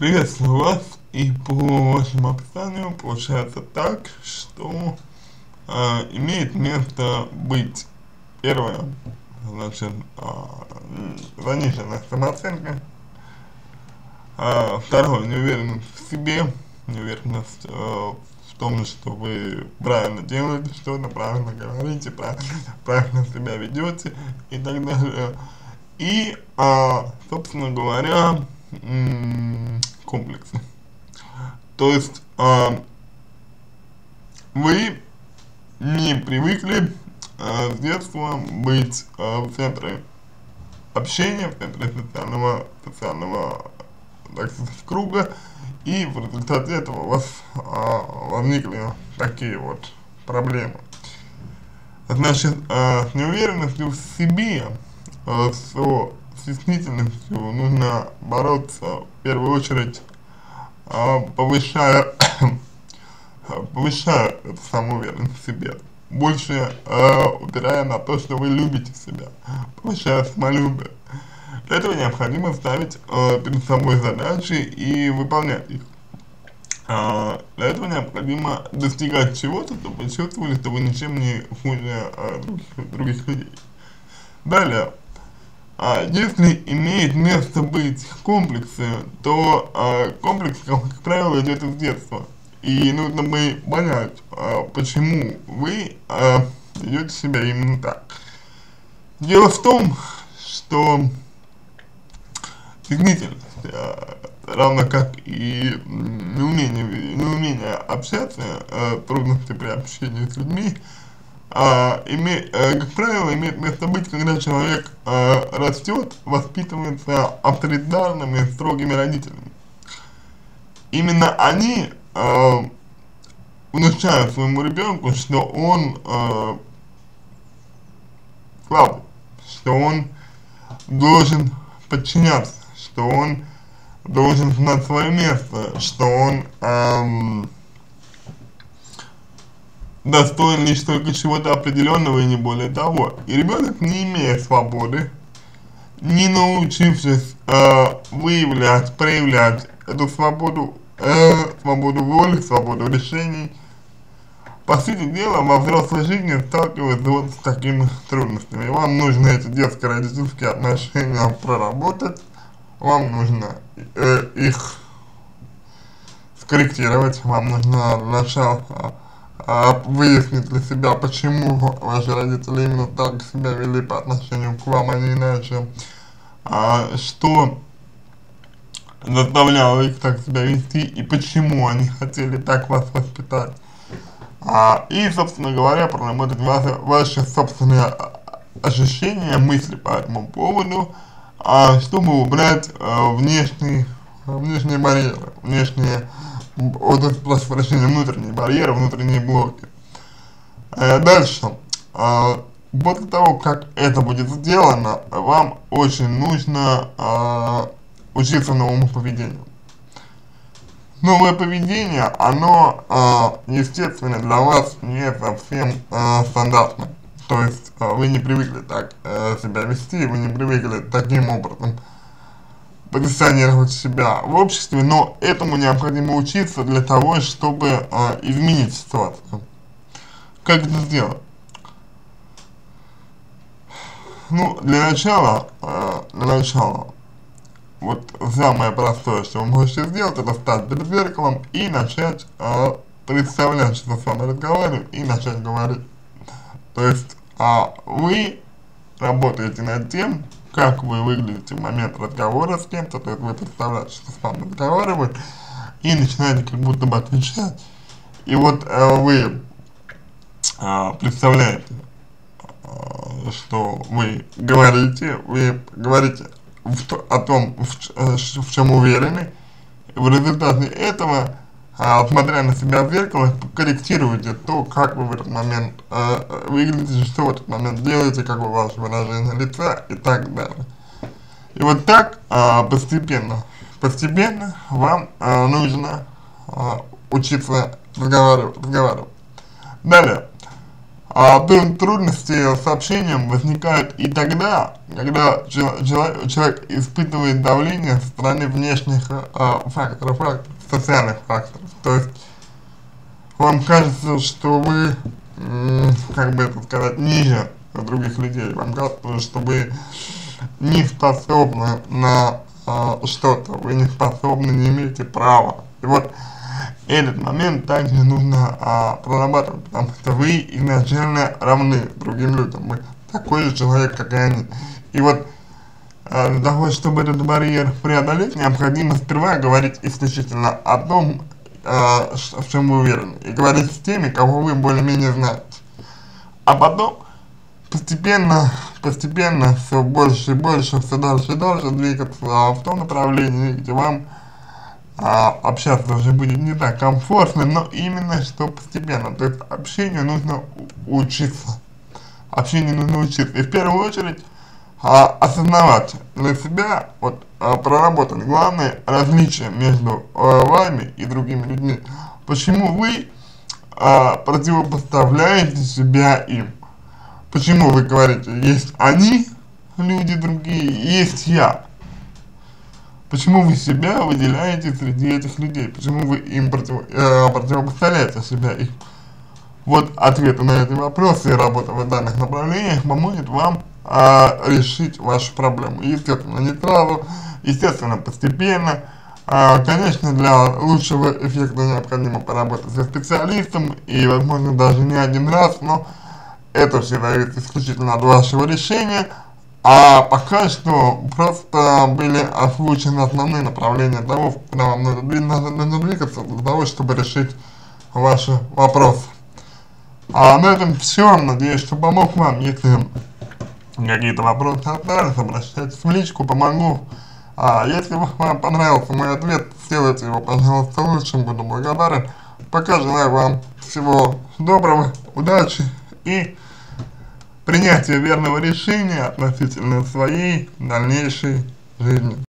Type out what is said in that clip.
Приветствую вас, и по вашему описанию получается так, что имеет место быть первое, значит, заниженная самооценка, второе, неуверенность в себе, неуверенность в том, что вы правильно делаете что-то, правильно говорите, правильно себя ведете и так далее. И, собственно говоря, комплексы. То есть вы не привыкли с детства быть в центре общения, в центре социального так сказать, круга, и в результате этого у вас возникли такие вот проблемы. Значит, с неуверенностью в себе, с стеснительностью нужно бороться в первую очередь, повышая эту самоуверенность в себе, больше упирая на то, что вы любите себя, повышая самолюбие. Для этого необходимо ставить перед собой задачи и выполнять их. Для этого необходимо достигать чего-то, чтобы вы чувствовали, что вы ничем не хуже других людей. Далее, если имеет место быть комплексы, то комплекс, как правило, идет из детства. И нужно бы понять, почему вы ведете себя именно так. Дело в том, что стеснительность, равно как и неумение общаться, трудности при общении с людьми, как правило, имеет место быть, когда человек растет, воспитывается авторитарными, строгими родителями. Именно они внушают своему ребенку, что он слабый, что он должен подчиняться, что он должен знать свое место, что он достоин лишь только чего-то определенного и не более того. И ребенок, не имея свободы, не научившись выявлять, проявлять эту свободу, свободу воли, свободу решений, по сути дела, во взрослой жизни сталкивается вот с такими трудностями. Вам нужно эти детско-родительские отношения проработать, вам нужно их скорректировать, вам нужно сначала выяснить для себя, почему ваши родители именно так себя вели по отношению к вам, а не иначе, что заставляло их так себя вести и почему они хотели так вас воспитать. И, собственно говоря, проработать ваши собственные ощущения, мысли по этому поводу, чтобы убрать внешние барьеры, прошу прощения, внутренние барьеры, внутренние блоки. Дальше, после того, как это будет сделано, вам очень нужно учиться новому поведению. Новое поведение, оно, естественно, для вас не совсем стандартно. То есть вы не привыкли так себя вести, вы не привыкли таким образом позиционировать себя в обществе, но этому необходимо учиться для того, чтобы изменить ситуацию. Как это сделать? Ну, для начала, вот самое простое, что вы можете сделать, это встать перед зеркалом и начать представлять, что с вами разговаривают, и начать говорить. То есть вы работаете над тем, как вы выглядите в момент разговора с кем-то, то есть вы представляете, что с вами разговаривают, и начинаете как будто бы отвечать. И вот вы представляете, что вы говорите о том, в чем уверены, и в результате этого, смотря на себя в зеркало, корректируете то, как вы в этот момент выглядите, что в этот момент делаете, какое ваше выражение лица и так далее. И вот так постепенно вам нужно учиться разговаривать. Далее, Трудности с общением возникают и тогда, когда человек испытывает давление со стороны внешних факторов, социальных факторов. То есть вам кажется, что вы, как бы это сказать, ниже других людей, вам кажется, что вы не способны на что-то, вы не способны, не имеете права. И вот этот момент также нужно прорабатывать, потому что вы изначально равны другим людям, вы такой же человек, как и они. И вот для того, чтобы этот барьер преодолеть, необходимо сперва говорить исключительно о том, в чем вы уверены, и говорить с теми, кого вы более-менее знаете. А потом постепенно все больше и больше, все дальше и дальше двигаться в том направлении, где вам общаться уже будет не так комфортно, но именно что постепенно. То есть общению нужно учиться. Общению нужно учиться. И в первую очередь осознавать для себя, вот проработать главное различие между вами и другими людьми. Почему вы противопоставляете себя им? Почему вы говорите, есть они, люди другие, есть я? Почему вы себя выделяете среди этих людей? Почему вы им противопоставляете себя им? Вот ответы на эти вопросы и работа в данных направлениях поможет вам решить вашу проблему. Естественно, не сразу, естественно, постепенно. Конечно, для лучшего эффекта необходимо поработать со специалистом и, возможно, даже не один раз, но это все зависит исключительно от вашего решения. А пока что просто были озвучены основные направления того, куда вам нужно двигаться для того, чтобы решить ваши вопросы. А на этом все. Надеюсь, что помог вам. Если какие-то вопросы остались, обращайтесь в личку, помогу. Если вам понравился мой ответ, сделайте его, пожалуйста, лучшим, буду благодарен. Пока желаю вам всего доброго, удачи и принятия верного решения относительно своей дальнейшей жизни.